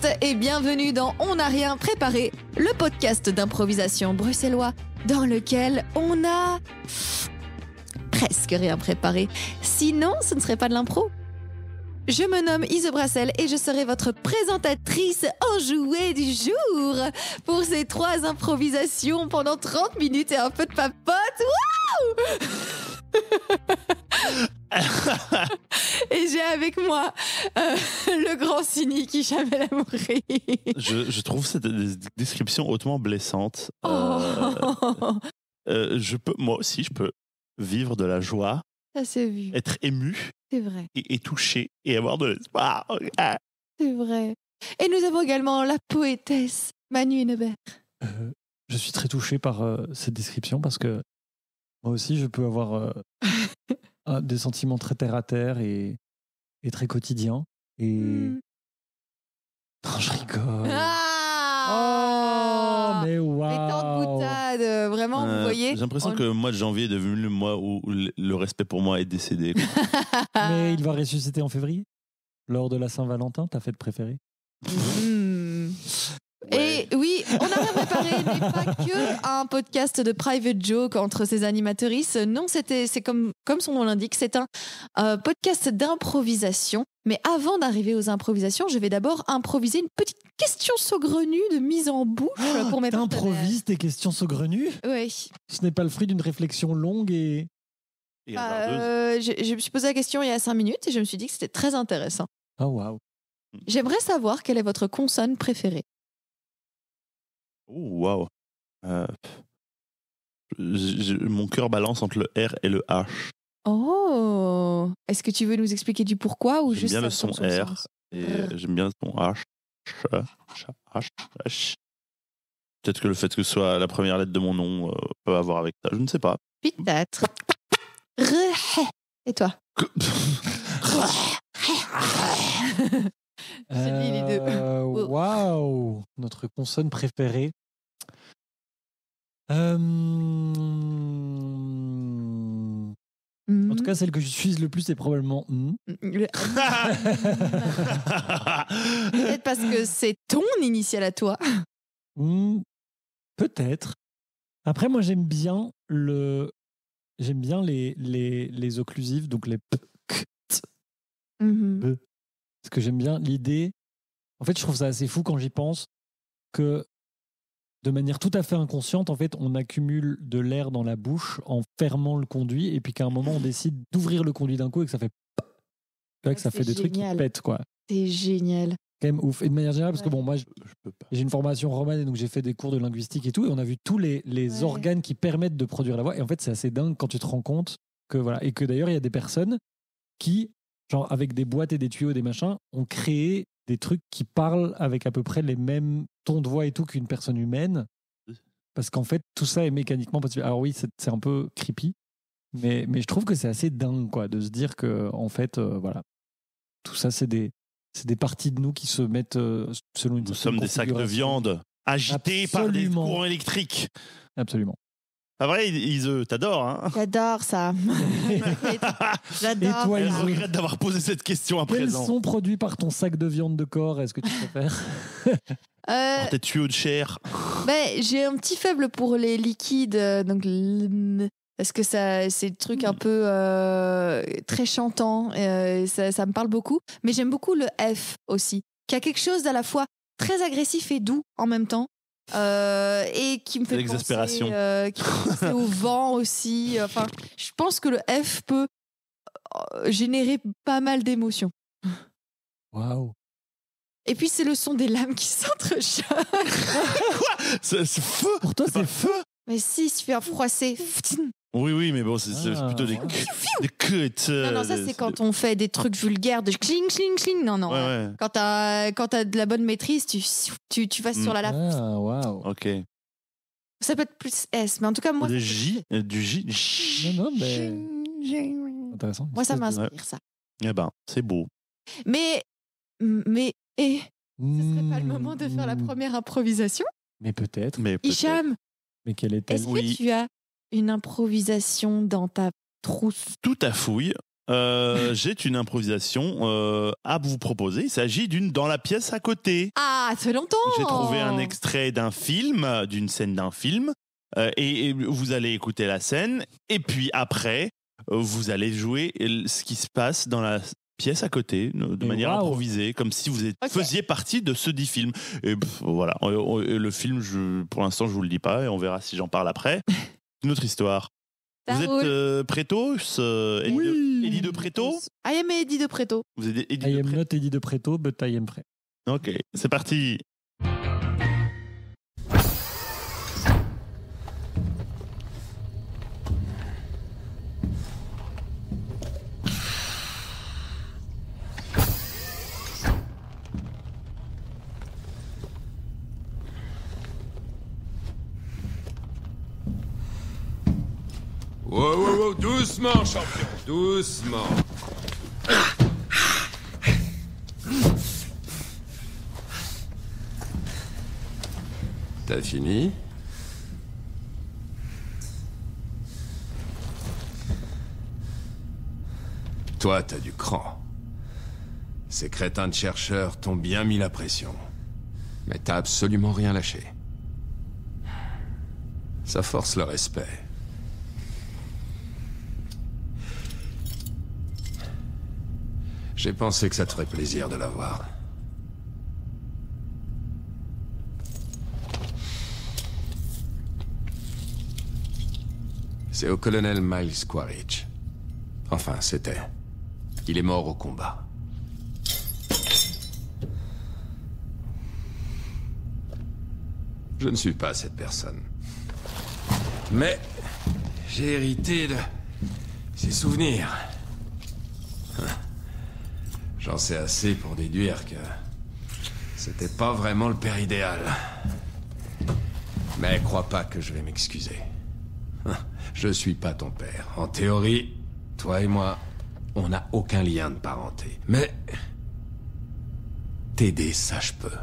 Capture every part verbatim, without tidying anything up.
podcast et bienvenue dans On n'a rien préparé, le podcast d'improvisation bruxellois dans lequel on a presque rien préparé. Sinon, ce ne serait pas de l'impro. Je me nomme Ise Brassel et je serai votre présentatrice enjouée du jour pour ces trois improvisations pendant trente minutes et un peu de papote. Waouh! Et j'ai avec moi euh, le grand cynique Hicham El Amouri. Je, je trouve cette description hautement blessante. Oh. Euh, euh, je peux, moi aussi, je peux vivre de la joie, Ça s'est vu. être ému C'est vrai. et, et touché et avoir de l'espoir. Ah. C'est vrai. Et nous avons également la poétesse Manu Henebert. Euh, je suis très touché par euh, cette description parce que moi aussi, je peux avoir euh, un- des sentiments très terre-à-terre et, et très quotidiens. Et... Mm. Non, je rigole. Ah Oh, mais Les waouh! temps de boutade, euh, vraiment, vous Euh, voyez. J'ai l'impression on- que le mois de janvier est devenu le mois où le, le respect pour moi est décédé. quoi. Mais il va ressusciter en février, lors de la Saint-Valentin, ta fête préférée. Mm. Ouais. Et oui, On n'a rien préparé n'est pas que un podcast de private joke entre ses animatrices. Non, c'était, c'est comme, comme son nom l'indique, c'est un euh, podcast d'improvisation. Mais avant d'arriver aux improvisations, je vais d'abord improviser une petite question saugrenue de mise en bouche pour mes partenaires. T'improvises tes questions saugrenues? Oui. Ce n'est pas le fruit d'une réflexion longue et... Et Bah, hasardeuse. euh, je, je me suis posé la question il y a cinq minutes et je me suis dit que c'était très intéressant. Oh, waouh! J'aimerais savoir quelle est votre consonne préférée. Oh, waouh. Euh, je- je- mon cœur balance entre le R et le H. Oh, est-ce que tu veux nous expliquer du pourquoi ou J'aime juste bien le ça son dans son R sens? et R. j'aime bien le son H. H, H, H, H. Peut-être que le fait que ce soit la première lettre de mon nom euh, peut avoir avec ça. Je ne sais pas. Peut-être. Re- Et toi? C'est lui, les deux. Euh, Oh. Waouh! Notre consonne préférée. Euh, En tout cas, celle que j'utilise le plus, c'est probablement mm. Le- Peut-être parce que c'est ton initial à toi. Mm, peut-être. Après, moi, j'aime bien le, j'aime bien les les les occlusives, donc les p, k, t, Mhm. b. Parce que j'aime bien l'idée. En fait, je trouve ça assez fou quand j'y pense que de manière tout à fait inconsciente, en fait, on accumule de l'air dans la bouche en fermant le conduit, et puis qu'à un moment, on décide d'ouvrir le conduit d'un coup et que ça fait, tu vois, que ça C'est fait des trucs qui génial. pètent, quoi. C'est génial. Quand même ouf. Et de manière générale, parce que Ouais. bon, moi, je- Je peux pas. j'ai une formation romane et donc j'ai fait des cours de linguistique et tout, et on a vu tous les, les Ouais. organes qui permettent de produire la voix. Et en fait, c'est assez dingue quand tu te rends compte que voilà, et que d'ailleurs, il y a des personnes qui, genre avec des boîtes et des tuyaux, des machins, ont créé des trucs qui parlent avec à peu près les mêmes tons de voix et tout qu'une personne humaine. Parce qu'en fait, tout ça est mécaniquement possible. Alors oui, c'est c'est un peu creepy, mais, mais je trouve que c'est assez dingue, quoi, de se dire que, en fait, euh, voilà, tout ça, c'est des, c'est des parties de nous qui se mettent euh, selon une Nous certaine sommes des sacs de configuration. viande agités par des Absolument. courants électriques. Absolument. Pas vrai, Ise, t'adores, hein? J'adore ça. J'adore. Et toi, Elle Ise, ça. regrette d'avoir posé cette question à quels présent. sont produits par ton sac de viande de corps? Est-ce que tu préfères? Euh, Par tes tuyaux de chair. ben, j'ai un petit faible pour les liquides, euh, donc l- parce que ça, c'est des trucs un peu euh, très chantants, euh, ça, ça me parle beaucoup. Mais j'aime beaucoup le F aussi, qui a quelque chose d'à la fois très agressif et doux en même temps, euh, et qui me fait L'exaspération. penser, euh, qui me fait penser au vent aussi. Enfin, je pense que le F peut euh, générer pas mal d'émotions. Waouh. Et puis c'est le son des lames qui s'entrechoquent. C'est c'est feu. Pour toi, c'est feu? Mais si, il suffit un froissé. Oui, oui, mais bon, c'est c'est Ah, plutôt des, ouais. des cuts. Non, non, ça c'est quand on fait des trucs vulgaires de cling, cling, cling. Non, non. Ouais, ouais. Quand t'as quand t'as de la bonne maîtrise, tu, tu, tu vas Mm. sur la lave. Ah, waouh. Ok. Ça peut être plus S, mais en tout cas, moi. Des ça- J, euh, du J. J. Non, non, mais Moi, intéressant. ça Une espèce de- m'inspire, ça. Eh ben, c'est beau. Mais. Mais. Et. Ce serait pas le Mm, moment de faire la mm. première improvisation? Mais peut-être. Mais peut-être. Hicham, Mais quelle est-elle? est-ce Oui. que tu as une improvisation dans ta trousse? Tout à fouille. euh, j'ai une improvisation euh, à vous proposer. Il s'agit d'une dans la pièce à côté. Ah, ça fait longtemps. J'ai trouvé un extrait d'un film, d'une scène d'un film, euh, et, et vous allez écouter la scène, et puis après, euh, vous allez jouer ce qui se passe dans la pièce à côté, de Et manière waouh. improvisée, comme si vous êtes, Ok. faisiez partie de ce dit film. Et pff, voilà, Et le film, je, pour l'instant, je vous le dis pas, et on verra si j'en parle après. Une autre histoire. Ça Vous êtes roule. euh, Prétos, euh, Eddie, de, Eddie de Préto. I am Eddie de Préto. Vous êtes Eddie I de am Préto. not Eddie de Préto, but I am prêt. Ok, c'est parti. Wow, wow, wow, doucement, champion, doucement. T'as fini? Toi, t'as du cran. Ces crétins de chercheurs t'ont bien mis la pression. Mais t'as absolument rien lâché. Ça force le respect. J'ai pensé que ça te ferait plaisir de la voir. C'est au colonel Miles Quaritch. Enfin, c'était. Il est mort au combat. Je ne suis pas cette personne. Mais j'ai hérité de ses souvenirs. J'en sais assez pour déduire que c'était pas vraiment le père idéal. Mais crois pas que je vais m'excuser. Je suis pas ton père. En théorie, toi et moi, on n'a aucun lien de parenté. Mais t'aider, ça je peux.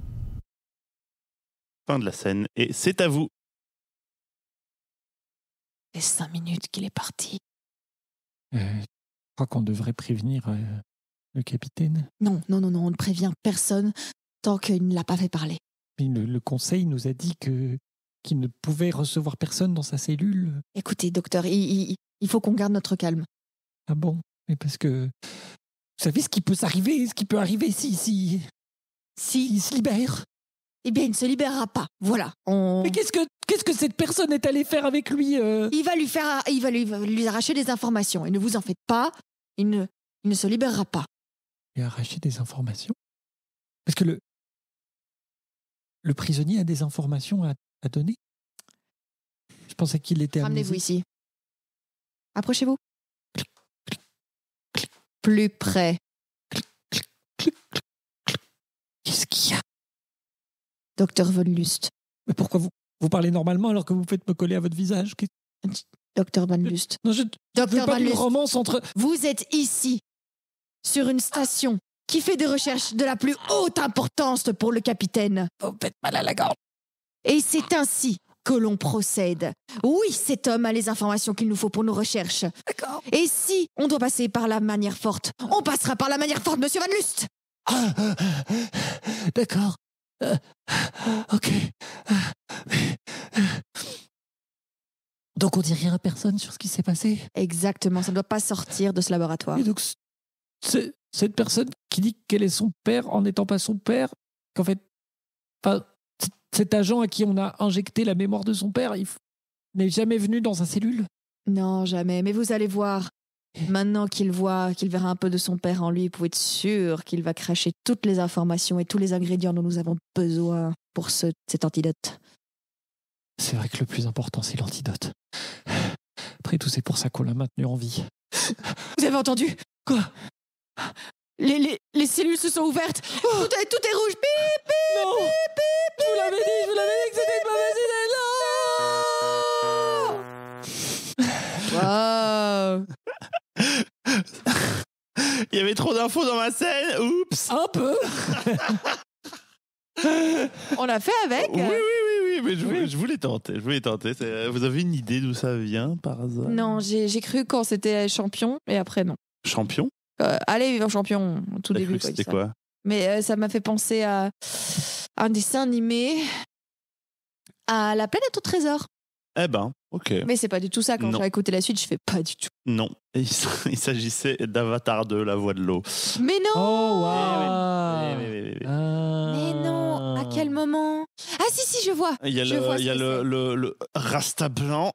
Fin de la scène, et c'est à vous. Ça fait cinq minutes qu'il est parti. Euh, je crois qu'on devrait prévenir euh, le capitaine. Non, non, non, non, on ne prévient personne tant qu'il ne l'a pas fait parler. Mais le, le conseil nous a dit que qu'il ne pouvait recevoir personne dans sa cellule. Écoutez, docteur, il, il, il faut qu'on garde notre calme. Ah bon? Mais parce que vous savez ce qui peut s'arriver, ce qui peut arriver si si Si, il se libère. eh bien, il ne se libérera pas. Voilà, on... Mais qu'est-ce que qu'est-ce que cette personne est allée faire avec lui euh Il va lui faire, il va lui, il va lui arracher des informations. Et ne vous en faites pas, il ne, il ne se libérera pas. Il a arraché des informations. Parce que le le prisonnier a des informations à, à donner. Je pensais qu'il était Ramenez-vous amnésique. ici. Approchez-vous. Plus près. Qu'est-ce qu'il y a? Docteur Von Lust. Mais pourquoi vous vous parlez normalement alors que vous faites me coller à votre visage? Qu'est- Docteur Von Lust. Non, je ne veux Docteur pas Van d'une Lust. romance entre. Vous êtes ici, sur une station qui fait des recherches de la plus haute importance pour le capitaine. Vous faites mal à la gorge. Et c'est ainsi que l'on procède. Oui, cet homme a les informations qu'il nous faut pour nos recherches. D'accord. Et si on doit passer par la manière forte, on passera par la manière forte, monsieur Van Lust. Ah, d'accord. Euh, ok. Donc on dit rien à personne sur ce qui s'est passé. Exactement, ça ne doit pas sortir de ce laboratoire. Et donc c'est cette personne qui dit qu'elle est son père en n'étant pas son père, qu'en fait, enfin, c- cet agent à qui on a injecté la mémoire de son père, il f- n'est jamais venu dans sa cellule. Non, jamais. Mais vous allez voir. Maintenant qu'il voit, qu'il verra un peu de son père en lui, vous pouvez être sûr qu'il va cracher toutes les informations et tous les ingrédients dont nous avons besoin pour ce, cet antidote. C'est vrai que le plus important, c'est l'antidote. Après tout, c'est pour ça qu'on l'a maintenu en vie. Vous avez entendu? Quoi? les, les, les cellules se sont ouvertes. Tout, est, tout est rouge. Bip, bip, Non! bip, bip, Je vous l'avais dit, je vous l'avais dit que c'était une mauvaise idée. Wow. Il y avait trop d'infos dans ma scène. Oups. Un peu. On l'a fait avec. Oui, oui, oui, oui, mais je, voulais- je voulais tenter. Je voulais tenter. C'est- Vous avez une idée d'où ça vient par hasard? Non, j'ai j'ai cru quand c'était champion et après non. Champion. Euh, allez, vivant champion, au tout T'as début. cru que quoi, c'était ça. quoi? Mais euh, ça m'a fait penser à un dessin animé, à La planète au trésor. Eh ben, ok. Mais c'est pas du tout ça. Quand Non. j'ai écouté la suite, je fais pas du tout. Non. Il, il s'agissait d'Avatar deux, la voix de l'eau. Mais non Oh, waouh Eh oui, oui, oui, oui. Ah. Mais non À quel moment? Ah si, si, je vois. Il y a Je le, vois ce il y a que le, c'est. le, le Rasta blanc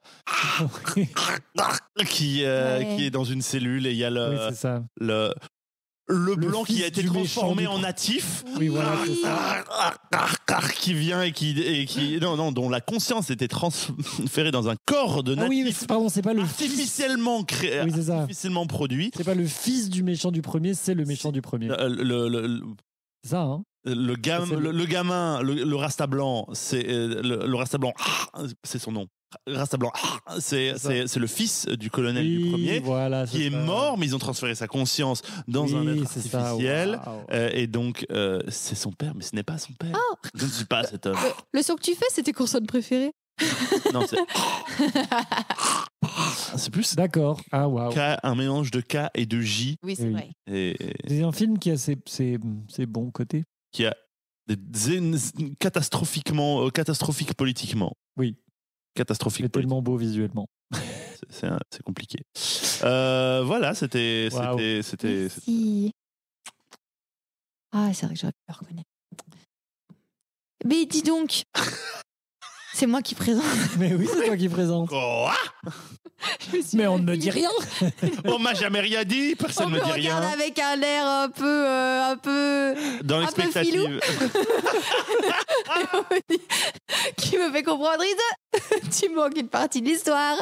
qui, euh, Ouais. qui est dans une cellule et il y a le, Oui, c'est ça. le, le Le blanc qui fils a été du transformé méchant en du- natif. Oui, voilà, c'est ça. Qui vient et qui, et qui non non dont la conscience était transférée dans un corps de Ah natif oui, mais c'est- pardon, c'est pas le fils. artificiellement créé, Oui, c'est ça. artificiellement produit. C'est pas le fils du méchant du premier, c'est le méchant du premier. Le, le, le, C'est ça, hein le, gam- C'est le- le, le gamin, le, le Rasta blanc, c'est euh, le, le Rasta blanc, c'est son nom. Rasta blanc, c'est C'est ça. c'est c'est le fils du colonel du Oui, premier voilà, qui c'est est ça. mort, mais ils ont transféré sa conscience dans un Oui, être c'est ça, artificiel. waouh. Euh, et donc, euh, c'est son père, mais ce n'est pas son père. Je ne suis pas cet homme. Le, le son que tu fais, c'était consonne préférée. Non, c'est. C'est plus D'accord. Ah, waouh. K, un mélange de K et de J. Oui, c'est Oui. vrai. Et, C'est un film qui a ses, ses, ses bons côtés. qui a des, des- catastrophiquement, euh, catastrophique politiquement. Oui. Catastrophique Mais politiquement. tellement beau visuellement. C'est- C'est un- c'est compliqué. Euh, voilà, c'était. Waouh. c'était- c'était- c'était- Merci. Ah, c'est vrai que j'aurais pu le reconnaître. Mais dis donc, c'est moi qui présente. Mais oui, c'est toi qui présente. Quoi? Je me suis Mais on ne me réveillée. dit rien. On m'a jamais rien dit, personne On ne me me dit regarde rien. avec un air un peu, euh, un peu, Dans un peu l'expectative. qui me fait comprendre, Isa, tu manques une partie de l'histoire.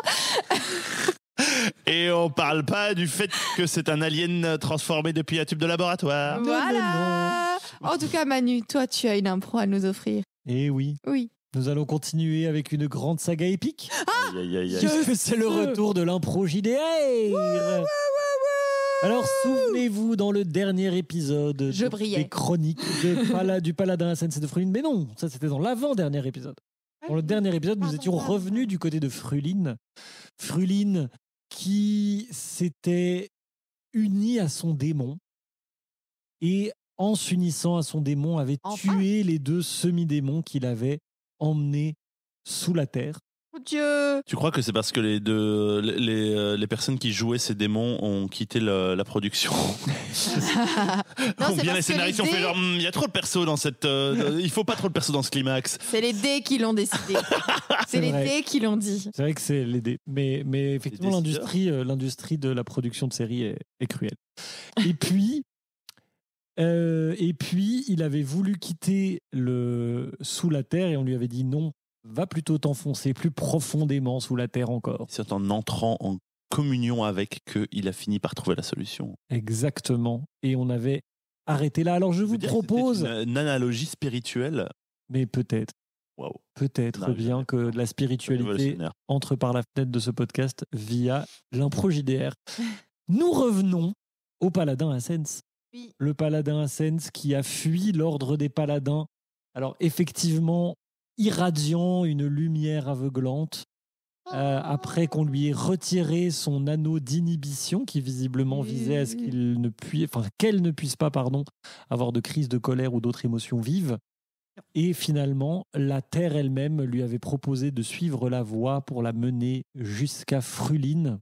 Et on parle pas du fait que c'est un alien transformé depuis un tube de laboratoire. Voilà. En tout cas, Manu, toi, tu as une impro à nous offrir. Et oui, Oui. nous allons continuer avec une grande saga épique. Aïe, aïe, aïe, aïe. Puisque c'est le retour de l'impro J D R. Alors, souvenez-vous, dans le dernier épisode Je de- brillais. des chroniques de Pala- du Paladin Ascens et de Fruline, mais non, ça c'était dans l'avant-dernier épisode. Dans le dernier épisode, nous Pardon, étions pardon, revenus pardon. du côté de Fruline. Fruline qui s'était unie à son démon et en s'unissant à son démon avait Enfin. tué les deux semi-démons qu'il avait emmenés sous la terre. Mon Dieu. Tu crois que c'est parce que les deux, les, les, euh, les personnes qui jouaient ces démons ont quitté le- la production? Non, Ou c'est bien les parce que scénaristes ont les fait dés- genre, Hum, il y a trop de persos dans cette. euh, il faut pas trop de persos dans ce climax. C'est les dés qui l'ont décidé. C'est C'est les vrai. dés qui l'ont dit. C'est vrai que c'est les dés. Mais, mais effectivement, Les l'industrie, euh, l'industrie de la production de séries est, est cruelle. Et puis, euh, et puis, il avait voulu quitter le sous la terre et on lui avait dit non, va plutôt t'enfoncer plus profondément sous la terre encore. C'est en entrant en communion avec qu'il a fini par trouver la solution. Exactement. Et on avait arrêté là. Alors je Je vous veux dire que c'était propose, une, une analogie spirituelle. mais peut-être, Waouh. peut-être Non, bien jamais. que la spiritualité Révolutionnaire. entre par la fenêtre de ce podcast via l'impro J D R. Nous revenons au paladin Ascens. Oui. Le paladin Ascens qui a fui l'ordre des paladins. Alors effectivement, irradiant une lumière aveuglante, euh, après qu'on lui ait retiré son anneau d'inhibition qui visiblement visait à ce qu'il ne puisse, enfin qu'elle ne puisse pas, pardon, avoir de crise de colère ou d'autres émotions vives. Et finalement, la terre elle-même lui avait proposé de suivre la voie pour la mener jusqu'à Fruline.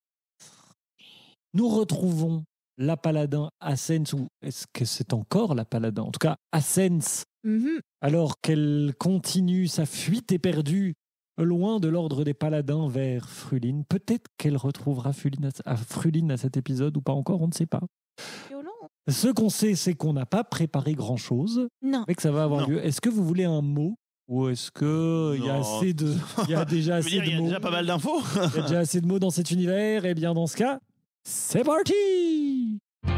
Nous retrouvons la paladin Ascens, ou est-ce que c'est encore la paladin? En tout cas, Ascens, Mhm. alors qu'elle continue sa fuite éperdue loin de l'ordre des paladins vers Fruline. Peut-être qu'elle retrouvera Fruline à, à Fruline à cet épisode ou pas encore, on ne sait pas. Violent. Ce qu'on sait, c'est qu'on n'a pas préparé grand-chose Non. et que ça va avoir Non. lieu. Est-ce que vous voulez un mot ou est-ce qu'il y a Non. assez de, il y a déjà Je veux assez dire, il y de a mots déjà pas mal d'infos. Il y a déjà assez de mots dans cet univers. Eh bien, dans ce cas, c'est parti.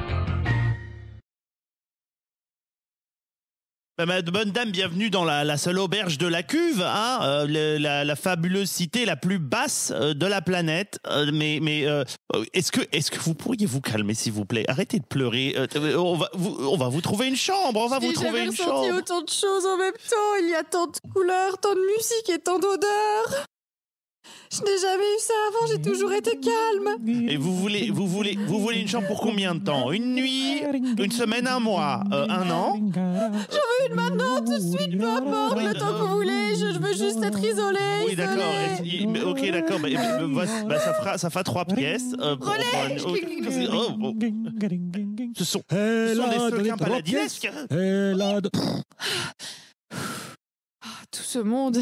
Bah, ma bonne dame, bienvenue dans la, la seule auberge de la cuve, hein, euh, le- la, la fabuleuse cité la plus basse euh, de la planète. Euh, mais mais euh, est-ce que est-ce que vous pourriez vous calmer, s'il vous plaît? Arrêtez de pleurer. Euh, on va vous, on va vous trouver une chambre. On va vous J'ai trouver jamais une ressenti chambre. autant de choses en même temps. Il y a tant de couleurs, tant de musique et tant d'odeurs. Je n'ai jamais eu ça avant, j'ai toujours été calme. Et vous voulez, vous voulez, vous voulez une chambre pour combien de temps? Une nuit, une semaine, un mois, euh, un an? Je veux une maintenant, tout de suite, peu importe, le temps que vous voulez, je, je veux juste être isolée. Oui, d'accord. isolée. Et- mais- Ok, d'accord. Bah, bah, bah, bah, ça fera, ça fera trois pièces. euh, pour- Relais, pour- je- oh, oh. Ce sont, ce Elle sont a des donné sequins trois paladinesques. Elle a don- Ah, tout ce monde.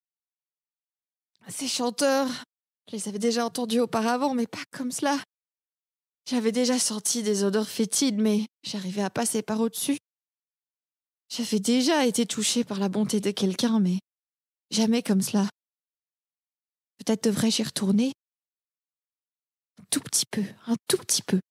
Ces chanteurs, je les avais déjà entendus auparavant, mais pas comme cela. J'avais déjà senti des odeurs fétides, mais j'arrivais à passer par au-dessus. J'avais déjà été touchée par la bonté de quelqu'un, mais jamais comme cela. Peut-être devrais-je y retourner? Un tout petit peu, un tout petit peu.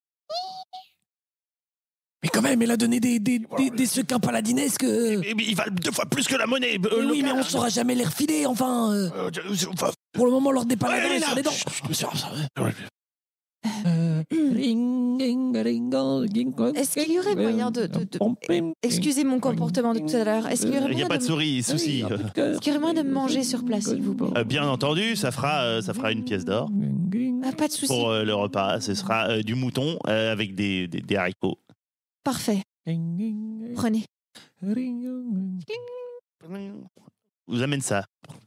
Mais quand même, elle a donné des, des, des, des sequins paladinesques. euh. Mais- mais ils valent deux fois plus que la monnaie. euh, Mais oui, mais locale. on saura jamais les refiler, enfin. euh. Euh, je- enfin, Pour le moment, l'ordre des paladins Ouais, est là. sur les dents. Euh, Est-ce qu'il y aurait moyen de... de- de- Excusez mon comportement de tout à l'heure. Est-ce qu'il y aurait il n'y a moyen pas de de... souris, souci. Est-ce qu'il y aurait moyen de me manger sur place, s'il vous plaît? Euh, bien entendu, ça fera, euh, ça fera une pièce d'or Ah, pas de souci. pour euh, le repas. Ce sera euh, du mouton euh, avec des, des, des haricots. Parfait. Prenez. Je vous amène ça.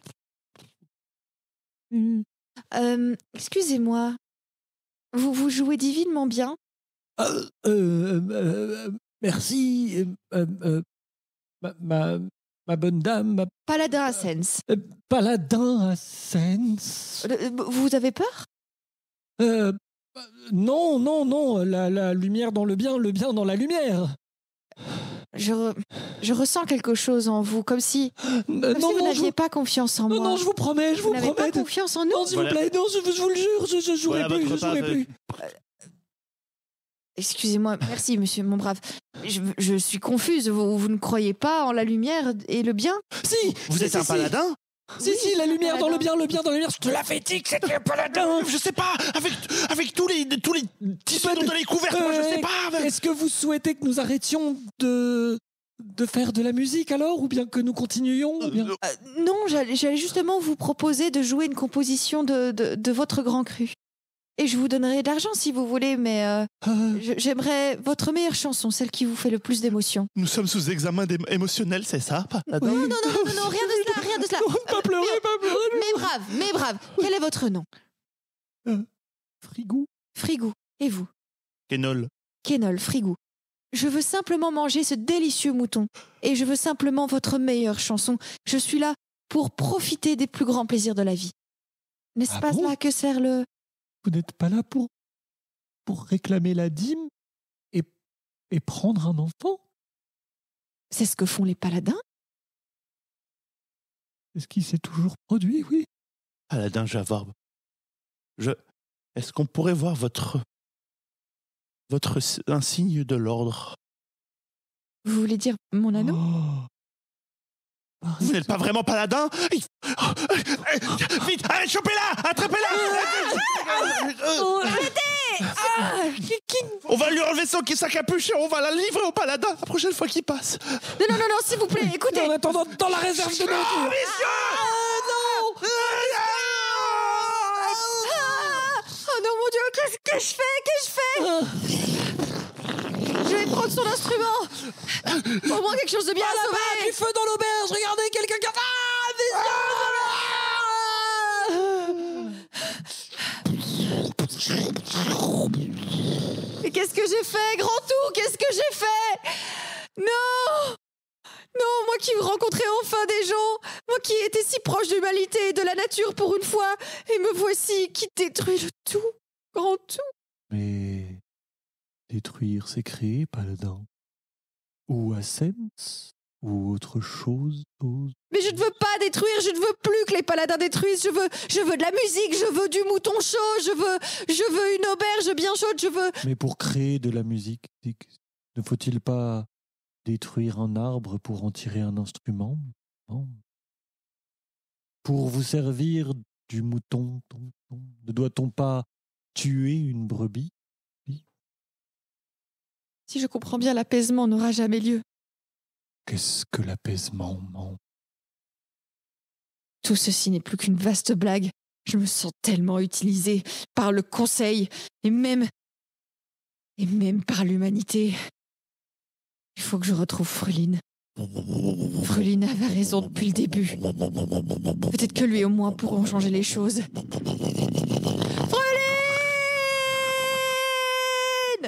Euh, excusez-moi. Vous, vous jouez divinement bien. Euh, euh, euh, merci, euh, euh, euh, ma, ma, ma bonne dame, ma Paladin à Sens. euh, paladin à Sens. Euh, Vous avez peur? Euh, non, non, non, la, la lumière dans le bien, le bien dans la lumière. Je, re- je ressens quelque chose en vous, comme si, Euh, comme non, si vous non, je n'aviez vous, pas confiance en non, moi. non, je vous promets, je vous vous n'avez pas promets. de- confiance en nous? Non, s'il Voilà. vous plaît, non, je, je vous le jure, je, je jouerai Voilà plus, votre je jouerai repas, plus. Excusez-moi, merci, monsieur, mon brave. Je, je suis confuse. Vous, vous ne croyez pas en la lumière et le bien? Si, Vous si, êtes si, un si. paladin? Si, Oui, si, je la suis un lumière dans le paladin. bien, le bien dans la lumière, je te la fais dire que c'était un paladin. Je sais pas, avec, avec tous les, tous les tissus dont elle est couverte, moi je sais pas. mais- Est-ce que vous souhaitez que nous arrêtions de, de faire de la musique alors, ou bien que nous continuions ou bien... Euh, Euh, non, j'allais j'allais justement vous proposer de jouer une composition de, de, de votre grand cru. Et je vous donnerai de l'argent si vous voulez, mais euh, Euh, je- j'aimerais votre meilleure chanson, celle qui vous fait le plus d'émotion. Nous sommes sous examen d'ém- émotionnel, c'est ça, paladin? Non, non, non, non, non, rien de cela, rien de cela. pas pleurer, pas pleurer. Mais brave, mais brave. Quel est votre nom? Frigou. Frigou. Et vous? Kenol. Kenol, Frigou. Je veux simplement manger ce délicieux mouton. Et je veux simplement votre meilleure chanson. Je suis là pour profiter des plus grands plaisirs de la vie. N'est-ce Ah pas bon là que sert le... Vous n'êtes pas là pour, pour réclamer la dîme et, et prendre un enfant? C'est ce que font les paladins? C'est ce qui s'est toujours produit, oui. Paladin Javorbe. Je. Est-ce qu'on pourrait voir votre. Votre s- insigne de l'ordre? Vous voulez dire mon anneau? Oh. Vous n'êtes pas vraiment paladin? Il- Oh, euh, euh, Vite, allez, chopez-la! Attrapez-la! Oh, Euh, Ah, qui- qui- On va lui enlever son, sa capuche et on va la livrer au paladin la prochaine fois qu'il passe. Non, non, non, non, s'il vous plaît, écoutez. En attendant, dans la réserve de nourriture. Ah, non! Ah, oh non, mon Dieu, qu'est-ce que je fais? Qu'est-ce que je fais? Je vais prendre son instrument. Au moins quelque chose de bien Là-bas, sauvé. du feu dans l'auberge. Regardez, quelqu'un qui a... Ah, Mais qu'est-ce que j'ai fait, grand tout? Qu'est-ce que j'ai fait? Non! Non, moi qui rencontrais enfin des gens, moi qui étais si proche de l'humanité et de la nature pour une fois, et me voici qui détruit le tout, grand tout. Mais détruire, c'est créer, paladin. Ou Ascens, ou autre chose. chose. Mais je ne veux pas détruire, je ne veux plus que les paladins détruisent, je veux, je veux de la musique, je veux du mouton chaud, je veux, je veux une auberge bien chaude, je veux... Mais pour créer de la musique, ne faut-il pas détruire un arbre pour en tirer un instrument? Non. Pour vous servir du mouton, ton, ton, ne doit-on pas tuer une brebis? Si je comprends bien, l'apaisement n'aura jamais lieu. Qu'est-ce que l'apaisement, man? Tout ceci n'est plus qu'une vaste blague. Je me sens tellement utilisée par le conseil et même et même par l'humanité. Il faut que je retrouve Fruline. Fruline avait raison depuis le début. Peut-être que lui et moi pourront changer les choses. Fruline!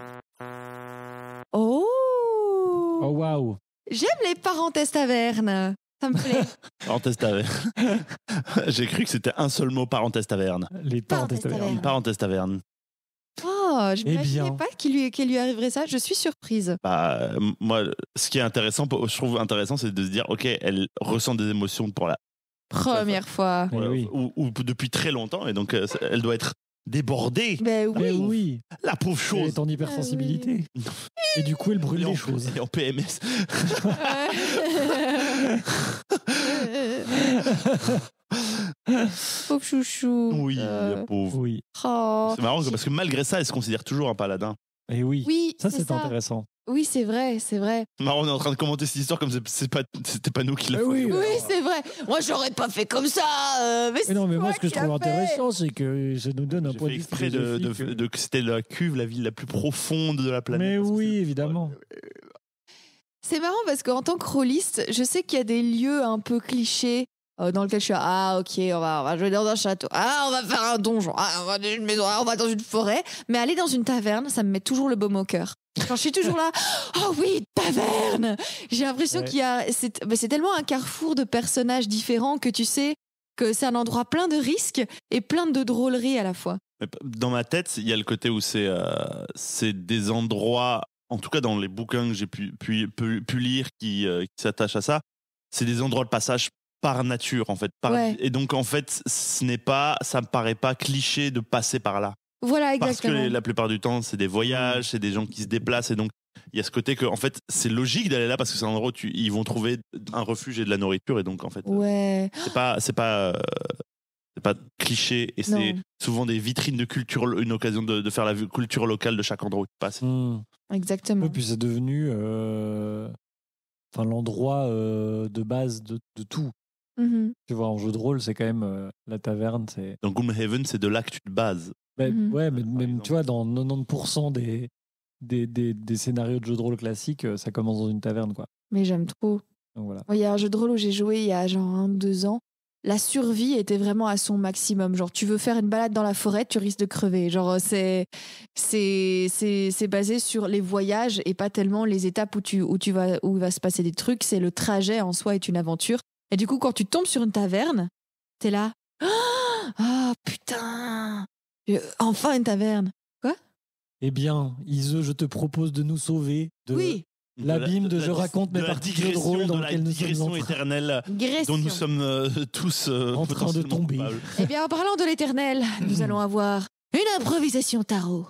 Oh! Oh waouh. J'aime les parenthèses tavernes. Ça me plaît. Parenthèse taverne. J'ai cru que c'était un seul mot, parenthèse taverne. Les parenthèses Parenthèse tavernes. Parenthèse taverne. Oh, je Eh n'imaginais bien. pas qu'il lui, qu'il lui arriverait ça. Je suis surprise. Bah, euh, moi, ce qui est intéressant, je trouve intéressant, c'est de se dire, ok, elle ressent des émotions pour la Première fois. Eh oui. ou, ou depuis très longtemps, et donc euh, elle doit être débordée. Ben oui. Eh oui. La pauvre Elle chose. est en hypersensibilité. Et du coup, elle brûle Elle est en- les choses. elle est en P M S. Pauvre chouchou. Oui, Euh, la pauvre. Oui. oh. C'est marrant parce que malgré ça, elle se considère toujours un paladin. Et oui. Oui, Ça, c'est c'est ça. intéressant. Oui, c'est vrai, c'est vrai. Marrant, on est en train de commenter cette histoire comme c'est- c'est pas, c'était pas nous qui l'avons Eh oui. fait. Oui, c'est vrai. Moi, j'aurais pas fait comme ça. euh, mais Mais c'est non, mais moi, toi ce que je qui trouve l'as fait. intéressant, c'est que ça nous donne un J'ai point fait de vue exprès de, de- philosophique. de- que c'était la cuve, la ville la plus profonde de la planète. Mais Parce que oui, c'est- évidemment. C'est marrant parce qu'en tant que rôliste, je sais qu'il y a des lieux un peu clichés euh, dans lesquels je suis ah ok on va, on va jouer dans un château, ah on va faire un donjon, ah on va dans une maison, ah, on va dans une forêt. Mais aller dans une taverne, ça me met toujours le baume au cœur. Quand je suis toujours là, oh oui taverne. J'ai l'impression Ouais. qu'il y a c'est, bah, c'est tellement un carrefour de personnages différents que tu sais que c'est un endroit plein de risques et plein de drôleries à la fois. Mais p- dans ma tête, il y a le côté où c'est euh, c'est des endroits, en tout cas dans les bouquins que j'ai pu, pu, pu, pu lire qui, euh, qui s'attachent à ça, c'est des endroits de passage par nature en fait. Par- Ouais. Et donc en fait, ce n'est pas, ça me paraît pas cliché de passer par là. Voilà Parce que exactement. les- la plupart du temps, c'est des voyages, c'est des gens qui se déplacent et donc il y a ce côté que en fait c'est logique d'aller là parce que c'est un endroit où tu- ils vont trouver un refuge et de la nourriture et donc en fait Ouais. c'est pas c'est pas euh, c'est pas cliché et c'est Non. souvent des vitrines de culture, une occasion de, de faire la culture locale de chaque endroit où tu passes. Hmm. Exactement. Et puis c'est devenu euh, enfin, l'endroit euh, de base de, de tout. Mhm. Tu vois, en jeu de rôle, c'est quand même euh, la taverne. C'est... Dans Gloomhaven, c'est de là que tu te bases. Ben, Mhm. Ouais, mais Par même, exemple. tu vois, dans quatre-vingt-dix pour cent des, des, des, des scénarios de jeux de rôle classiques, euh, ça commence dans une taverne, quoi. Mais j'aime trop. Donc voilà. Il y a un jeu de rôle où j'ai joué il y a genre un ou deux ans. La survie était vraiment à son maximum. Genre, tu veux faire une balade dans la forêt, tu risques de crever. Genre, c'est, c'est, c'est, c'est basé sur les voyages et pas tellement les étapes où, tu, où, tu vas, où il va se passer des trucs. C'est le trajet en soi est une aventure. Et du coup, quand tu tombes sur une taverne, t'es là. Ah, putain! Euh, Enfin une taverne. Eh bien, Ise, je te propose de nous sauver de Oui, l'abîme de, la- je raconte mes de la parties de jeux de rôle digression, dans de la lequel nous sommes digression en train, éternelle Gression. dont nous sommes euh, tous euh, En train de potentiellement tomber. coupables. Eh bien, en parlant de l'éternel, nous allons avoir une improvisation tarot.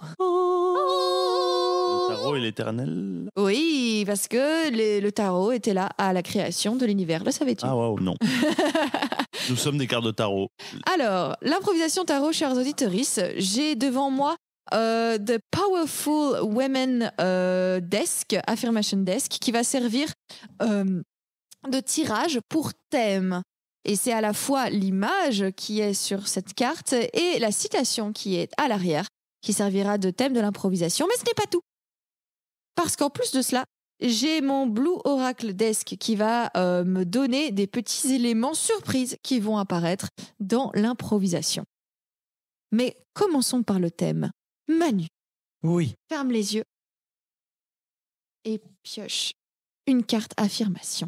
Le tarot et l'éternel. Oui, parce que les- le tarot était là à la création de l'univers. Le savais-tu? Ah waouh, non. Nous sommes des cartes de tarot. Alors, l'improvisation tarot, chers auditeurs, j'ai devant moi euh, The Powerful Women euh, Desk, Affirmation Desk, qui va servir euh, de tirage pour thème. Et c'est à la fois l'image qui est sur cette carte et la citation qui est à l'arrière, qui servira de thème de l'improvisation. Mais ce n'est pas tout. Parce qu'en plus de cela, j'ai mon Blue Oracle Desk qui va euh, me donner des petits éléments surprises qui vont apparaître dans l'improvisation. Mais commençons par le thème. Manu, Oui. ferme les yeux et pioche une carte affirmation.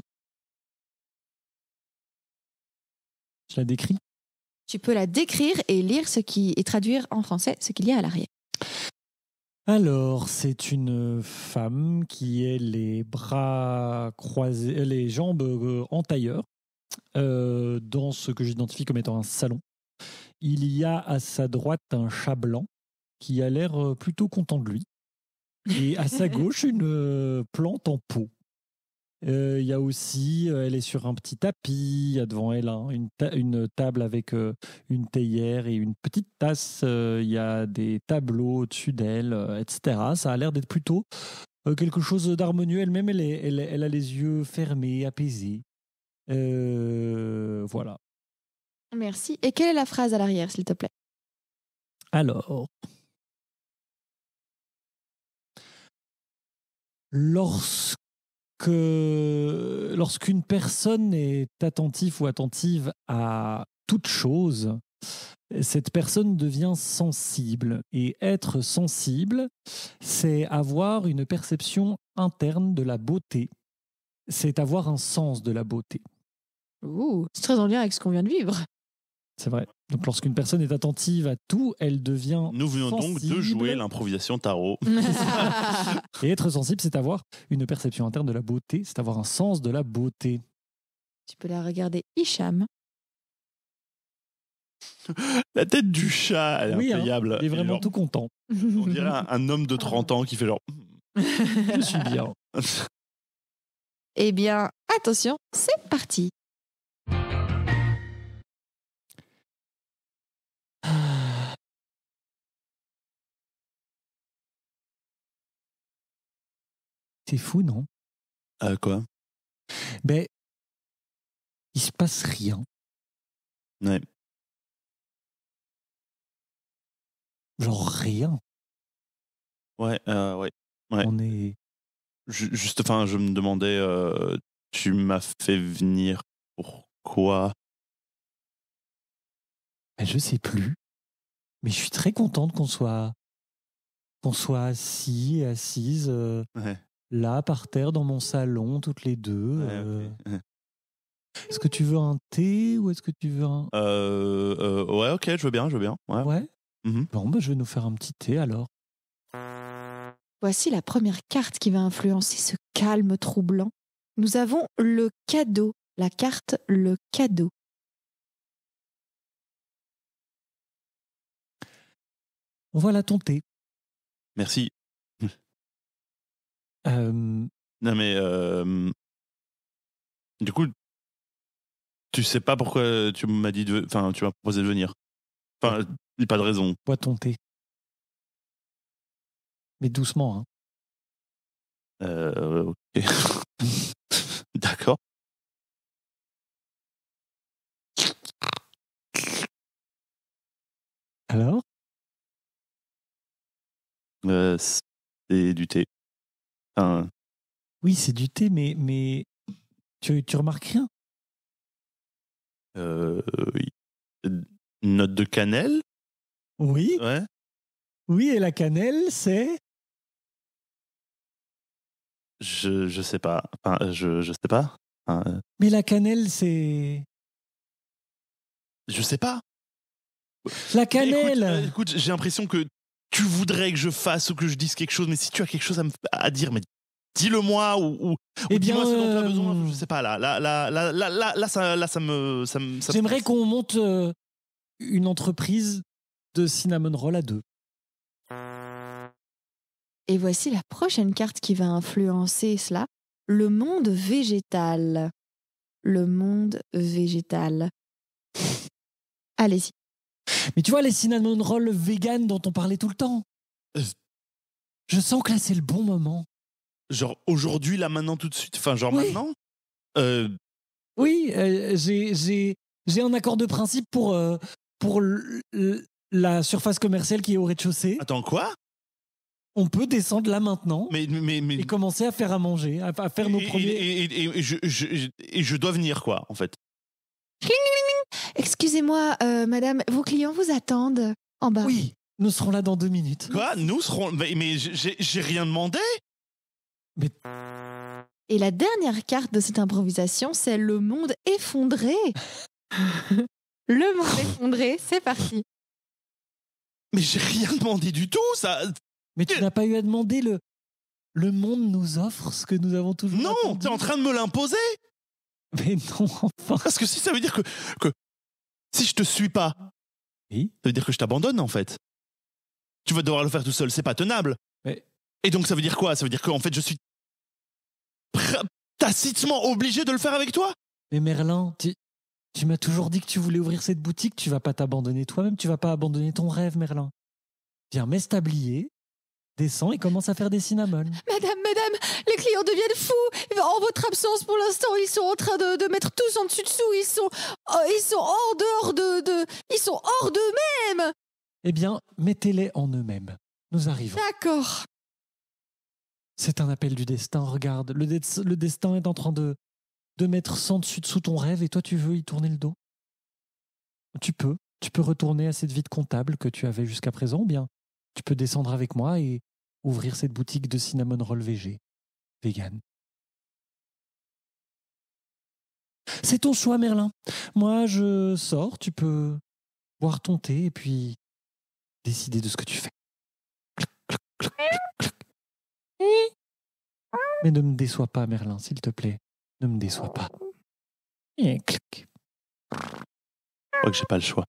Je la décris. Tu peux la décrire et lire ce qui et traduire en français ce qu'il y a à l'arrière. Alors, c'est une femme qui est les bras croisés, euh, les jambes euh, en tailleur, euh, dans ce que j'identifie comme étant un salon. Il y a à sa droite un chat blanc qui a l'air euh, plutôt content de lui. Et à sa gauche, une euh, plante en pot. Euh, Il y a aussi, euh, elle est sur un petit tapis, il y a devant elle hein, une, ta- une table avec euh, une théière et une petite tasse, euh, il y a des tableaux au-dessus d'elle, euh, et cetera. Ça a l'air d'être plutôt euh, quelque chose d'harmonieux. Elle-même, elle, est- elle, elle a les yeux fermés, apaisés. Euh, voilà. Merci. Et quelle est la phrase à l'arrière, s'il te plaît? Alors, lorsque lorsqu'une personne est attentive ou attentive à toute chose, cette personne devient sensible. Et être sensible, c'est avoir une perception interne de la beauté. C'est avoir un sens de la beauté. Ouh, c'est très en lien avec ce qu'on vient de vivre. C'est vrai. Donc lorsqu'une personne est attentive à tout, elle devient Nous venons donc de sensible. jouer l'improvisation tarot. Et être sensible, c'est avoir une perception interne de la beauté, c'est avoir un sens de la beauté. Tu peux la regarder, Hicham. La tête du chat, elle est Oui, hein, impayable. il est vraiment Genre, tout content. on dirait un, un homme de trente ans qui fait genre... Je suis bien. Eh bien, attention, c'est parti. C'est fou, non? Euh, quoi? Ben, il se passe rien. Ouais. Genre rien. Ouais, euh, ouais. Ouais. On est... Ju- Juste, enfin, je me demandais, euh, tu m'as fait venir pourquoi? Ben, je sais plus. Mais je suis très contente qu'on soit qu'on soit assis et assises euh, Ouais. là, par terre, dans mon salon, toutes les deux. Ouais, euh. ok. Ouais. Est-ce que tu veux un thé ou est-ce que tu veux un... Euh, euh, ouais, ok, je veux bien, je veux bien. Ouais. Ouais. Mhm. Bon, ben, je vais nous faire un petit thé alors. Voici la première carte qui va influencer ce calme troublant. Nous avons le cadeau, la carte le cadeau. Voilà ton thé. Merci. Euh, Non, mais euh, du coup, tu sais pas pourquoi tu m'as dit de, enfin, tu m'as proposé de venir. Enfin, il n'y a pas de raison. bois ton thé. Mais doucement, hein. Euh, ok. D'accord. Alors? Euh, c'est du thé. Enfin, Oui, c'est du thé, mais, mais tu, tu remarques rien? euh, oui. Une note de cannelle. Oui, Ouais. oui, et la cannelle, c'est... Je, je sais pas. Enfin, je, je sais pas. Enfin, euh, Mais la cannelle, c'est... je sais pas. La Écoute, cannelle! euh, écoute, j'ai l'impression que tu voudrais que je fasse ou que je dise quelque chose, mais si tu as quelque chose à, me, à dire, mais dis-le-moi ou, ou, ou Eh bien, dis-moi ce dont tu as euh, besoin. Je sais pas, là, là, là, là, là, là, là, ça, là, ça me, ça me- ça me J'aimerais stresse. qu'on monte euh, une entreprise de cinnamon roll à deux. Et voici la prochaine carte qui va influencer cela. Le monde végétal. Le monde végétal. Allez-y. Mais tu vois, les cinnamon rolls vegan dont on parlait tout le temps. Euh. Je sens que là, c'est le bon moment. Genre aujourd'hui, là, maintenant, tout de suite. Enfin, genre Oui. maintenant. Euh, Oui, euh, j'ai, j'ai, j'ai un accord de principe pour, euh, pour l- l- la surface commerciale qui est au rez-de-chaussée. attends, quoi? On peut descendre là maintenant Mais, mais, mais. et commencer à faire à manger, à, à faire nos et, premiers... et, et- et- et je, je- et je dois venir, quoi, en fait. Excusez-moi, euh, madame, vos clients vous attendent en bas. Oui, nous serons là dans deux minutes. Quoi? Nous serons. Mais, mais j'ai j'ai rien demandé? Mais Et la dernière carte de cette improvisation, c'est le monde effondré. Le monde effondré, c'est parti. Mais j'ai rien demandé du tout, ça. Mais tu n'as pas eu à demander le... Le monde nous offre ce que nous avons toujours Non, attendu. t'es en train de me l'imposer. Mais non, enfin... Parce que si ça veut dire que, que si je te suis pas, Oui. ça veut dire que je t'abandonne en fait. Tu vas devoir le faire tout seul, c'est pas tenable. Mais- Et donc ça veut dire quoi? Ça veut dire qu'en fait je suis pr- tacitement obligé de le faire avec toi? Mais Merlin, tu, tu m'as toujours dit que tu voulais ouvrir cette boutique, tu vas pas t'abandonner toi-même, tu vas pas abandonner ton rêve, Merlin. Viens, mets ce tablier, descend et commence à faire des cinnamones. Madame, madame, les clients deviennent fous. En votre absence, pour l'instant, ils sont en train de, de mettre tous en dessus dessous. Ils sont, oh, ils sont hors dehors de, de, ils sont hors d'eux-mêmes. Eh bien, mettez-les en eux-mêmes. Nous arrivons. D'accord. C'est un appel du destin. Regarde, le, des- le destin est en train de, de mettre cent dessus dessous ton rêve et toi, tu veux y tourner le dos. Tu peux. Tu peux retourner à cette vie de comptable que tu avais jusqu'à présent ou bien tu peux descendre avec moi et ouvrir cette boutique de cinnamon roll végé, vegan. C'est ton choix, Merlin. Moi, je sors, tu peux boire ton thé et puis décider de ce que tu fais. Clac, clac, clac, clac, clac. Mais ne me déçois pas, Merlin, s'il te plaît. Ne me déçois pas. Et clac. Je crois que j'ai pas le choix.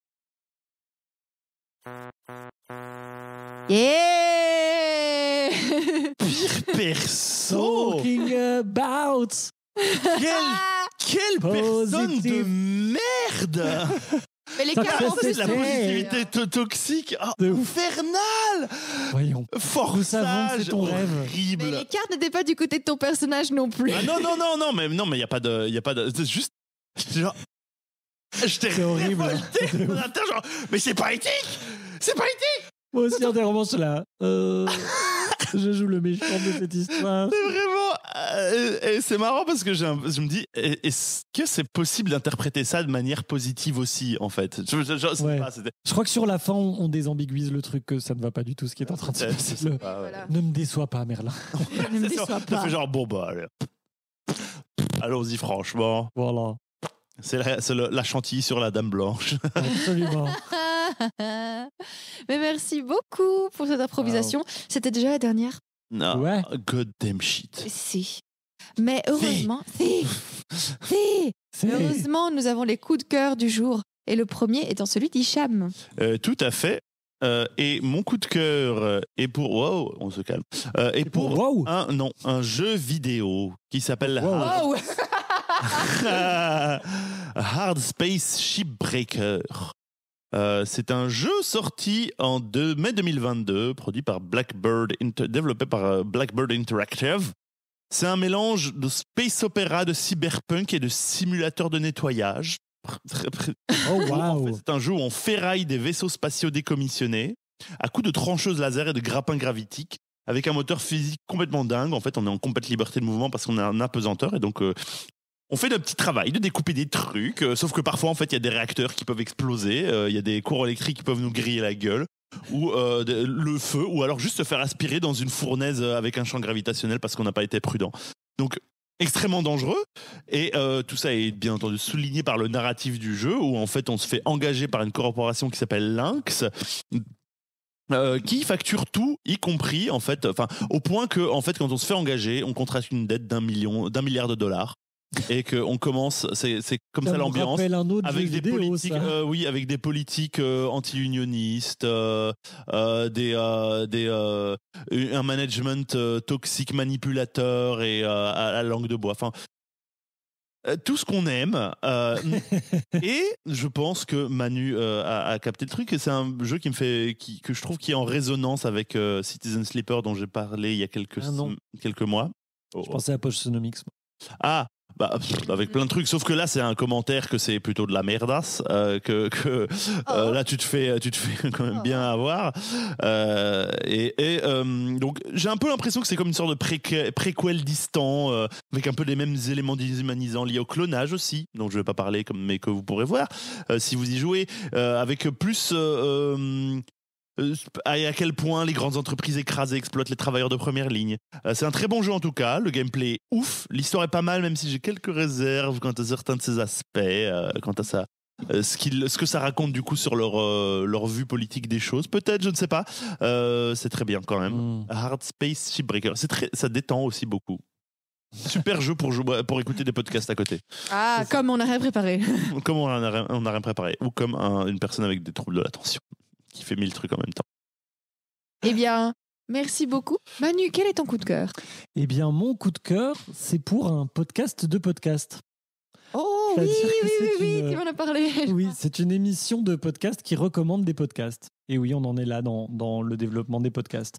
Yeah. Pire perso. Talking about Quelle, quelle personne de Positive. merde. Mais les Ça cartes, fait en C'est plus, de la c'est- positivité to- toxique. Ah, De ouf. infernale. Voyons. Forçage. Nous savons que c'est ton rêve. mais Horrible. les cartes n'étaient pas du côté de ton personnage non plus. Ah non, non, non, non, mais non, mais il n'y a pas de. Y a pas de c'est juste. Genre. J'étais C'est horrible. révolté De dans la tête, genre, mais c'est pas éthique. C'est pas éthique. Moi aussi, en des romans, je suis là. Euh, je joue le méchant de cette histoire. C'est vraiment. euh, et c'est marrant parce que j'ai un- je me dis, est-ce que c'est possible d'interpréter ça de manière positive aussi, en fait? Je, je, je sais Ouais. pas. C'était. Je crois que sur la fin, on on désambiguise le truc que ça ne va pas du tout ce qui est en train de se Je passer. sais Le- pas, ouais. Voilà. Ne me déçois pas, Merlin. Ne me C'est déçois ça, pas. Ça fait genre, bon, bah, allez. Allons-y, franchement. Voilà. C'est la, c'est le- la chantilly sur la dame blanche. Absolument. Mais merci beaucoup pour cette improvisation. C'était déjà la dernière. Non. Ouais. God damn shit. Si. Mais heureusement, si. Si. C'est Heureusement, nous avons les coups de cœur du jour. Et le premier étant celui d'Hicham. Euh, tout à fait. Euh, et mon coup de cœur euh, est pour. Wow, on se calme. Euh, est pour Wow. un, non, un jeu vidéo qui s'appelle Wow. Hard, Oh. Hard Space Shipbreaker. Euh, c'est un jeu sorti en deux- mai deux mille vingt-deux, produit par Blackbird, Inter- développé par euh, Blackbird Interactive. C'est un mélange de space opéra, de cyberpunk et de simulateur de nettoyage. Oh, En fait, wow. c'est un jeu où on ferraille des vaisseaux spatiaux décommissionnés à coups de trancheuses laser et de grappins gravitiques avec un moteur physique complètement dingue. En fait, on est en complète liberté de mouvement parce qu'on a un apesanteur et donc euh, on fait notre petit travail de découper des trucs. euh, sauf que parfois, en fait, il y a des réacteurs qui peuvent exploser, euh, il y a des courants électriques qui peuvent nous griller la gueule ou euh, de- le feu, ou alors juste se faire aspirer dans une fournaise euh, avec un champ gravitationnel parce qu'on n'a pas été prudent. Donc extrêmement dangereux, et euh, tout ça est bien entendu souligné par le narratif du jeu où en fait on se fait engager par une corporation qui s'appelle Lynx, euh, qui facture tout, y compris en fait, enfin au point que en fait quand on se fait engager, on contracte une dette d'un million, d'un milliard de dollars, et que on commence, c'est c'est comme ça, me l'ambiance. rappelle un autre Avec jeu des vidéo, politiques, ça. euh, oui, avec des politiques euh, anti-unionistes, euh, euh, des, euh, des, euh, un management euh, toxique, manipulateur et euh, à la langue de bois. Enfin, euh, tout ce qu'on aime. euh, et je pense que Manu euh, a, a capté le truc. Et c'est un jeu qui me fait, qui, que je trouve qui est en résonance avec euh, Citizen Sleeper dont j'ai parlé il y a quelques, Ah non. sem- quelques mois. Je pensais à Postsonomics. Ah, bah, pff, avec plein de trucs. Sauf que là, c'est un commentaire que c'est plutôt de la merdasse. Euh, que que euh, Oh. là, tu te fais, tu te fais quand même bien avoir. Euh, et et euh, donc, j'ai un peu l'impression que c'est comme une sorte de préque- préquel distant, euh, avec un peu les mêmes éléments déshumanisants liés au clonage aussi, dont je vais pas parler, comme mais que vous pourrez voir euh, si vous y jouez, euh, avec plus. Euh, euh, euh, à à quel point les grandes entreprises écrasées exploitent les travailleurs de première ligne. Euh, c'est un très bon jeu en tout cas, le gameplay est ouf, l'histoire est pas mal même si j'ai quelques réserves quant à certains de ses aspects, euh, quant à ça, euh, ce, qu'il- ce que ça raconte du coup sur leur, euh, leur vue politique des choses, peut-être, je ne sais pas. Euh, c'est très bien quand même. Hmm. Hard Space Shipbreaker, c'est très, ça détend aussi beaucoup. Super jeu pour, jouer, pour écouter des podcasts à côté. Ah, comme on n'a rien préparé. Comme on n'a rien, on n'a rien préparé, ou comme un- une personne avec des troubles de l'attention qui fait mille trucs en même temps. Eh bien, merci beaucoup. Manu, quel est ton coup de cœur? Eh bien, mon coup de cœur, c'est pour un podcast de podcast. Oh oui, C'est-à-dire que oui, oui, c'est oui, une- tu m'en as parlé. Oui, c'est une émission de podcast qui recommande des podcasts. Et oui, on en est là dans, dans le développement des podcasts.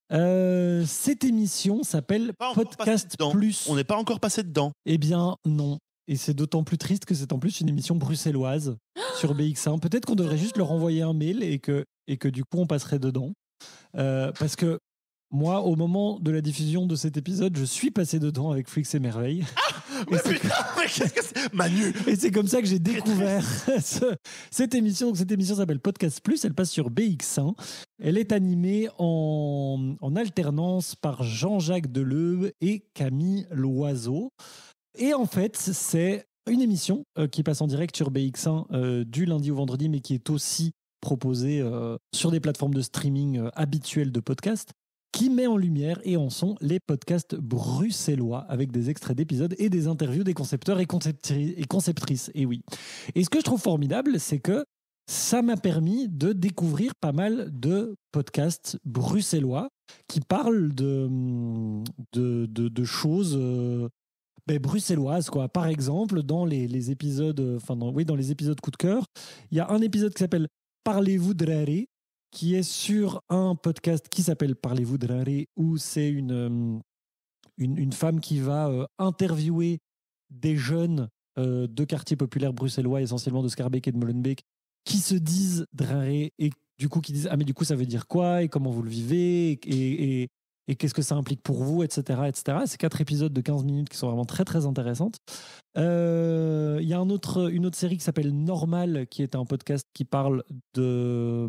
Euh, cette émission s'appelle Pas encore Podcast passé dedans. Plus. On n'est pas encore passé dedans. Eh bien, non. Et c'est d'autant plus triste que c'est en plus une émission bruxelloise sur B X un. Peut-être qu'on devrait juste leur envoyer un mail et que, et que du coup, on passerait dedans. Euh, parce que moi, au moment de la diffusion de cet épisode, je suis passé dedans avec Flix et Merveille. Mais putain, mais qu'est-ce que c'est Manu. Et c'est comme ça que j'ai découvert ce- cette émission. Donc, cette émission s'appelle Podcast Plus. Elle passe sur B X un. Elle est animée en, en alternance par Jean-Jacques Deleuve et Camille Loiseau. Et en fait, c'est une émission euh, qui passe en direct sur B X un euh, du lundi au vendredi, mais qui est aussi proposée euh, sur des plateformes de streaming euh, habituelles de podcasts, qui met en lumière et en son les podcasts bruxellois avec des extraits d'épisodes et des interviews des concepteurs et, conceptri- et conceptrices. Et oui. Et ce que je trouve formidable, c'est que ça m'a permis de découvrir pas mal de podcasts bruxellois qui parlent de, de, de, de choses euh, ben, bruxelloises, quoi. Par exemple, dans les, les épisodes, euh, enfin, dans, oui, dans les épisodes coup de cœur, il y a un épisode qui s'appelle Parlez-vous de Raré, qui est sur un podcast qui s'appelle Parlez-vous de Raré, où c'est une, euh, une, une femme qui va euh, interviewer des jeunes euh, de quartiers populaires bruxellois, essentiellement de Schaerbeek et de Molenbeek, qui se disent Draré et du coup qui disent ah mais du coup ça veut dire quoi et comment vous le vivez et, et, et, et qu'est-ce que ça implique pour vous, etc., etc. C'est quatre épisodes de quinze minutes qui sont vraiment très très intéressantes. Euh, Il y a un autre, une autre série qui s'appelle Normal, qui est un podcast qui parle de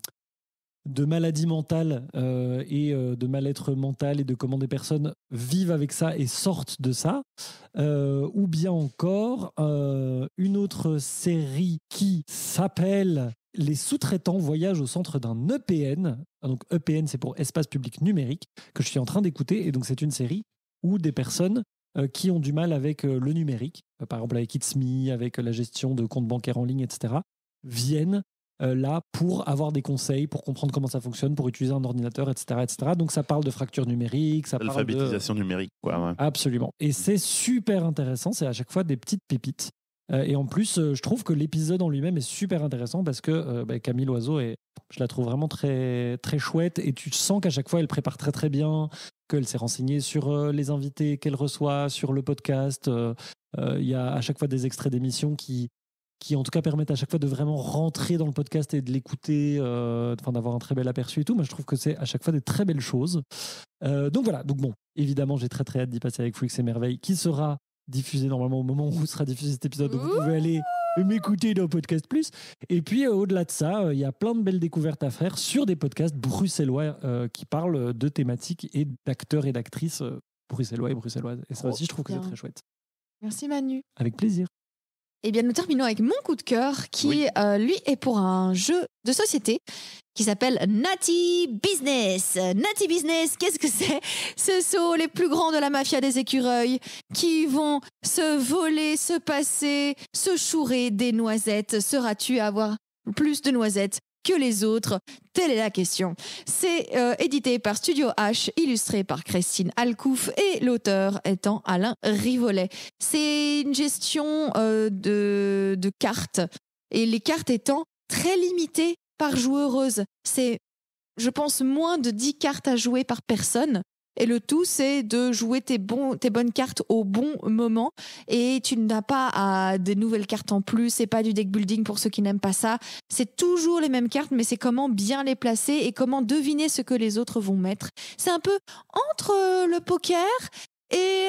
de maladies mentales euh, et euh, de mal-être mental et de comment des personnes vivent avec ça et sortent de ça. Euh, ou bien encore euh, une autre série qui s'appelle Les sous-traitants voyagent au centre d'un E P N. Donc E P N, c'est pour espace public numérique, que je suis en train d'écouter. Et donc c'est une série où des personnes euh, qui ont du mal avec euh, le numérique, euh, par exemple avec It's Me, avec euh, la gestion de comptes bancaires en ligne, et cetera, viennent Euh, là pour avoir des conseils, pour comprendre comment ça fonctionne, pour utiliser un ordinateur, et cetera, et cetera. Donc ça parle de fracture numérique, ça parle de... L'alphabétisation numérique, quoi. Ouais. Absolument. Et c'est super intéressant, c'est à chaque fois des petites pépites. Euh, et en plus, euh, je trouve que l'épisode en lui-même est super intéressant parce que euh, bah, Camille Loiseau, est, je la trouve vraiment très, très chouette et tu sens qu'à chaque fois, elle prépare très très bien, qu'elle s'est renseignée sur euh, les invités qu'elle reçoit, sur le podcast. Il euh, euh, y a à chaque fois des extraits d'émissions qui qui en tout cas permettent à chaque fois de vraiment rentrer dans le podcast et de l'écouter, euh, enfin d'avoir un très bel aperçu et tout. Moi, je trouve que c'est à chaque fois des très belles choses. Euh, donc voilà, donc bon, évidemment, j'ai très très hâte d'y passer avec Flix et Merveille, qui sera diffusé normalement au moment où sera diffusé cet épisode. Donc vous pouvez aller m'écouter dans Podcast Plus. Et puis euh, au-delà de ça, il euh, y a plein de belles découvertes à faire sur des podcasts bruxellois euh, qui parlent de thématiques et d'acteurs et d'actrices euh, bruxellois et bruxelloises. Et ça aussi, je trouve que c'est très chouette. Merci Manu. Avec plaisir. Eh bien, nous terminons avec mon coup de cœur qui, Oui. euh, lui, est pour un jeu de société qui s'appelle Natty Business. Natty Business, qu'est-ce que c'est ? Ce sont les plus grands de la mafia des écureuils qui vont se voler, se passer, se chourer des noisettes. Seras-tu à avoir plus de noisettes que les autres? Telle est la question. C'est euh, édité par Studio H, illustré par Christine Alcouf et l'auteur étant Alain Rivollet. C'est une gestion euh, de, de cartes et les cartes étant très limitées par joueuse. C'est, je pense, moins de dix cartes à jouer par personne. Et le tout, c'est de jouer tes, bons, tes bonnes cartes au bon moment. Et tu n'as pas à des nouvelles cartes en plus. C'est pas du deck building pour ceux qui n'aiment pas ça. C'est toujours les mêmes cartes, mais c'est comment bien les placer et comment deviner ce que les autres vont mettre. C'est un peu entre le poker et...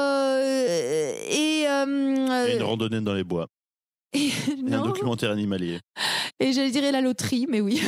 Euh, et, euh, Et une randonnée dans les bois. et, Et un non. documentaire animalier. Et j'allais dire la loterie, mais oui.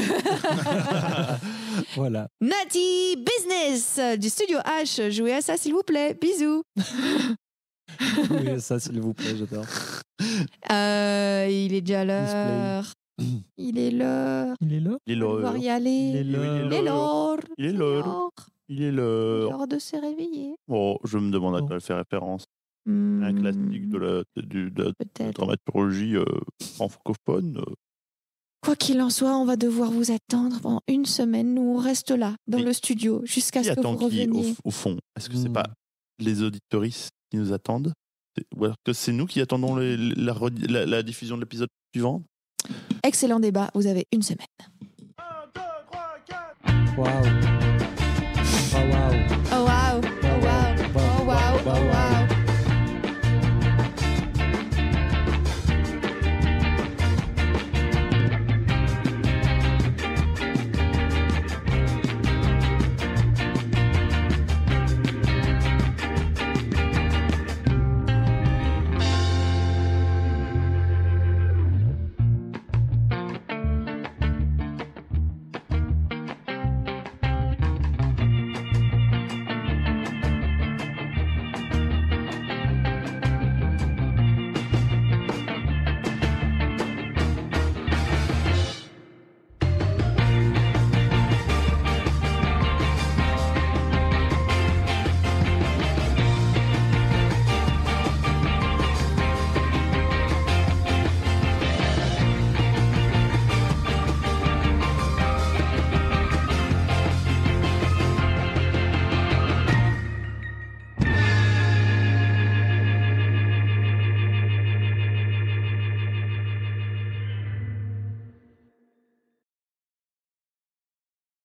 Voilà. Natty Business du Studio H. Jouez à ça, s'il vous plaît. Bisous. Oui, ça, s'il vous plaît, j'adore. Euh, il est déjà l'heure. Il est l'heure. Il est là Il est On va devoir l'heure. y aller. Il est Oui, là. Il est l'heure. Il est l'heure. Il est C'est l'heure. l'heure de se réveiller. Oh, je me demande à Oh. quoi elle fait référence. Hmm, Un classique de la, de, de- de la Peut-être. dramaturgie euh, francophone. euh. Quoi qu'il en soit, on va devoir vous attendre pendant une semaine. Nous, on reste là, dans Mais le studio, jusqu'à Qui ce que attend vous qui, au, reveniez. au fond? Est-ce que c'est Hmm. pas les auditoristes qui nous attendent? C'est- Ou alors que c'est nous qui attendons les- la, redi- la- la diffusion de l'épisode suivant? Excellent débat. Vous avez une semaine. Waouh. waouh. Oh waouh, oh waouh, oh waouh, oh waouh.